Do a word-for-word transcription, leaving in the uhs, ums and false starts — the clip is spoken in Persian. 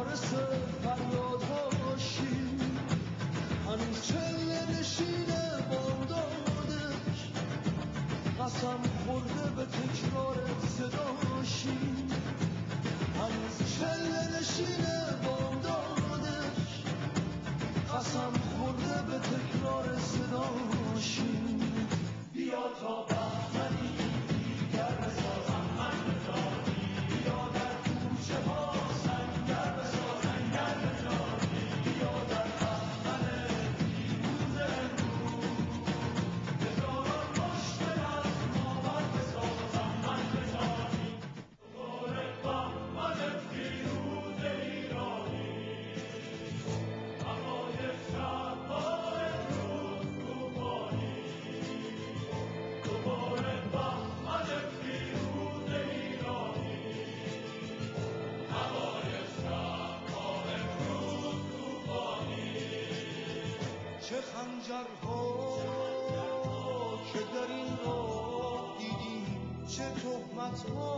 وارث فریادهاشی، هنوز چله نشینه بامدادش، قسم خورده به تکرار صداشی، هنوز چله نشینه بامدادش، قسم خورده به تکرار صداشی. بیا تا بهمنی دیگر بسازم من بزادی، بیا در کوچه ها سنگر بساز سنگر بزادی، بیا در بهمن پیروز امروز هزاران مشکل از ما بر بسازم من بزادی. دوباره بهمن پیروز ایرانی، هوای شب‌ها امروز طوفانی، دوباره بهمن پیروز ایرانی، هوای شب‌ها امروز طوفانی. چه خنجرها که در این راه دیدیم، چه تهمت‌ها